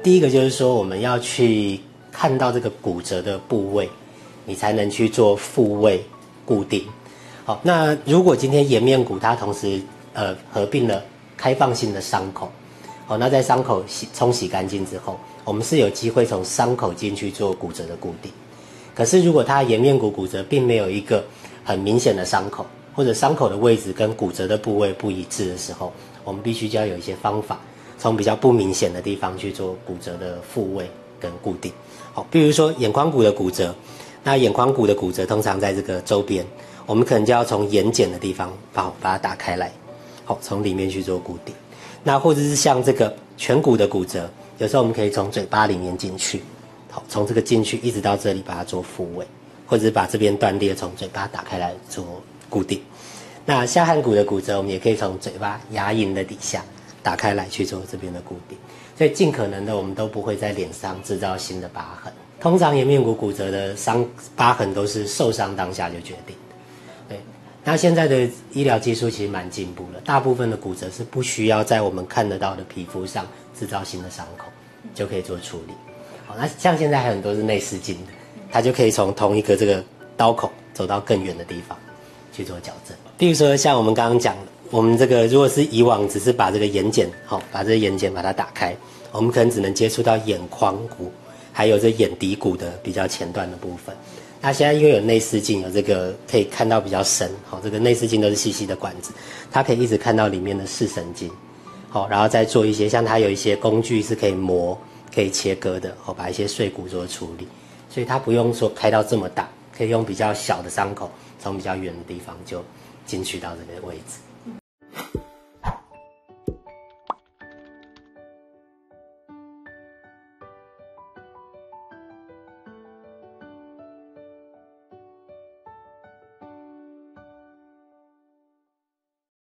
第一个就是说，我们要去看到这个骨折的部位，你才能去做复位固定。好，那如果今天颜面骨它同时合并了开放性的伤口，好，那在伤口冲洗干净之后，我们是有机会从伤口进去做骨折的固定。可是如果它颜面骨骨折并没有一个很明显的伤口，或者伤口的位置跟骨折的部位不一致的时候，我们必须就要有一些方法，从比较不明显的地方去做骨折的复位跟固定。好，比如说眼眶骨的骨折，那眼眶骨的骨折通常在这个周边，我们可能就要从眼睑的地方把它打开来，好，从里面去做固定。那或者是像这个颧骨的骨折，有时候我们可以从嘴巴里面进去，好，从这个进去一直到这里把它做复位，或者是把这边断裂从嘴巴打开来做固定。那下颌骨的骨折，我们也可以从嘴巴牙龈的底下打开来去做这边的固定。所以尽可能的，我们都不会在脸上制造新的疤痕。通常颜面骨骨折的疤痕都是受伤当下就决定的。对，那现在的医疗技术其实蛮进步了，大部分的骨折是不需要在我们看得到的皮肤上制造新的伤口，就可以做处理。好，那像现在还有很多是内视镜的，它就可以从同一个这个刀口走到更远的地方去做矫正。比如说像我们刚刚讲的，我们这个如果是以往只是把这个眼睑，把这个眼睑把它打开，我们可能只能接触到眼眶骨，还有这眼底骨的比较前段的部分。那现在因为有内视镜，有这个可以看到比较深，这个内视镜都是细细的管子，它可以一直看到里面的视神经，然后再做一些像它有一些工具是可以磨、可以切割的，把一些碎骨做处理，所以它不用说开到这么大，可以用比较小的伤口，从比较远的地方就进去到这个位置。